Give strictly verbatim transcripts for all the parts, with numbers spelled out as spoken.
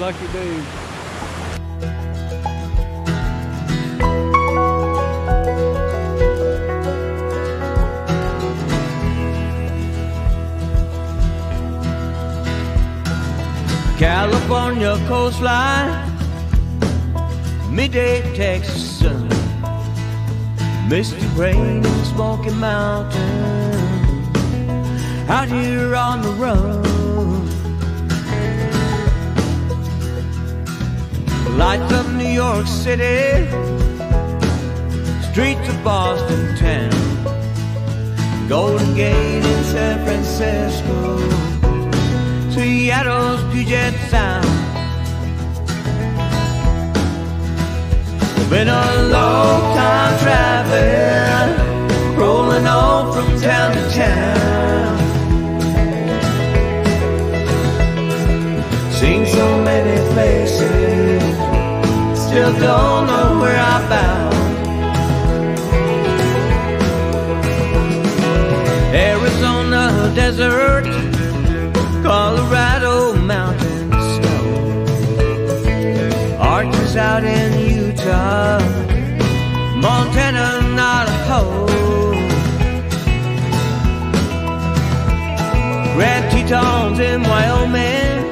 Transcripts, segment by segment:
lucky dude. California coastline, midday Texas sun, misty rain in Smoky Mountain, out here on the run. Lights of New York City, streets of Boston town, Golden Gate in San Francisco, Seattle's Puget Sound. Been a long time traveling, rolling on from town to town. Seen so many places, still don't know where I'm bound. Arizona desert, Colorado mountain snow, Arches out in Utah, Montana, Navajo, Grand Tetons in Wyoming,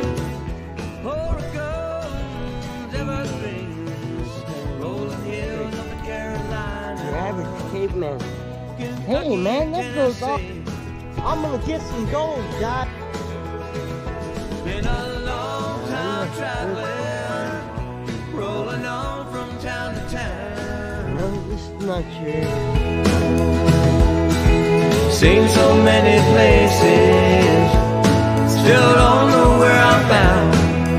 Oregon's Everglades, rolling hills of the Carolinas. Your average caveman. Hey man, that goes off. I'm gonna get some gold, guy. Been a long time traveling, rolling on from town to town. No, this is not true. Seen so many places, still don't know where I'm bound.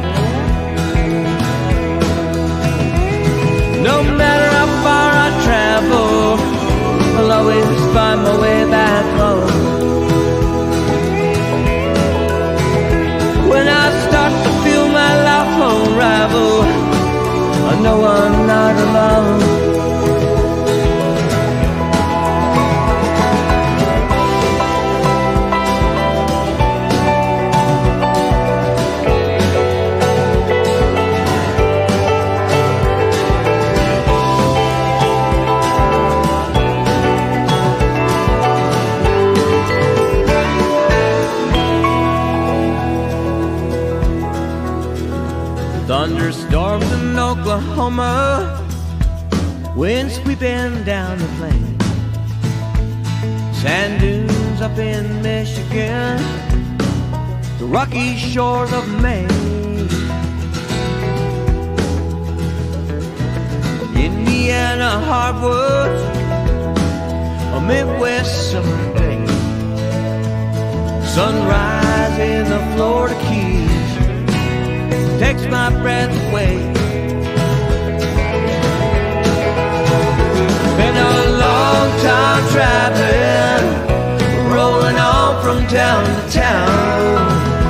No matter how far I travel, I'll always find my way back home. When I start to feel my life unravel, I know I'm not alone. Thunderstorms in Oklahoma, wind sweeping down the plain, sand dunes up in Michigan, the rocky shores of Maine, Indiana hardwoods, a Midwest summer day, sunrise in the Florida Keys takes my breath away. Been a long time traveling, rolling on from town to town.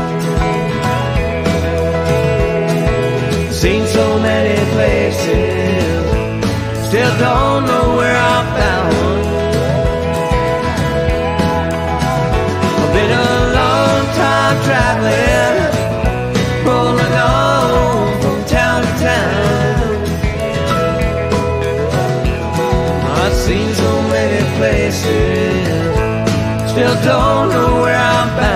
Seen so many places, still don't know where I'm bound. Been a long time traveling, rolling on from town to town. I've seen so many places, still don't know where I'm bound.